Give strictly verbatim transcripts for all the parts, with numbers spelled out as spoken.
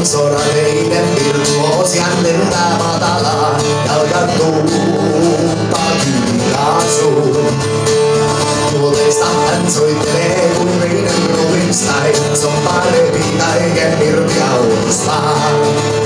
sorateiden virtuosian lentää matalaa, jalkatuuttaa kiikaasuun. Tuoteista hän soittelee kuin meidän Rubinstein, se on parempi kaiken irtiaulustaan.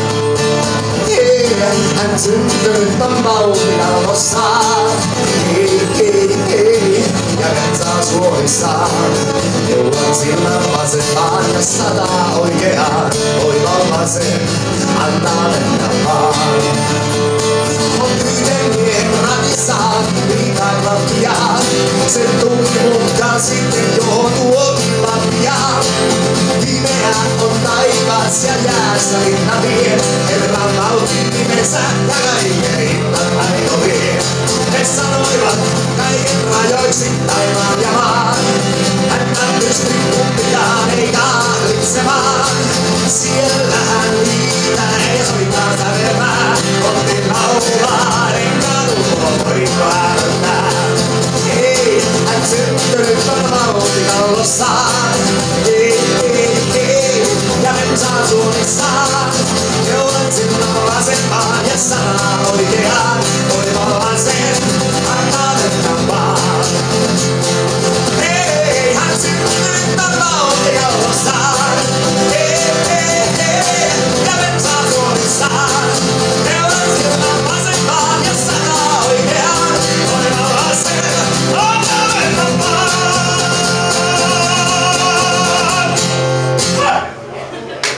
Hän syntynyt on vauhdinaulossaan, hei hei hei, ja kansaa suoissaan. Neuvan silmän vasempaan ja sataa oikeaan, oiva vasen, antaa mennä vaan. On yhden miehen ratissaan, liikailla pian, se tunti mutka sitten joutuu pian. Pimeä on taivas ja jäässä linna vie, Herran valtin nimensä ja kaiken hinnan aino vie. He sanoivat kaiken rajoiksi taivaan ja maan, hän pystyi kumpiaan ei kahlitsemaan. Siellä hän liitää ja soittaa sävelmää, otti laulaa, en kadua voiko ääntä. Ei, hän syntynyt on vauhtinaulossaan.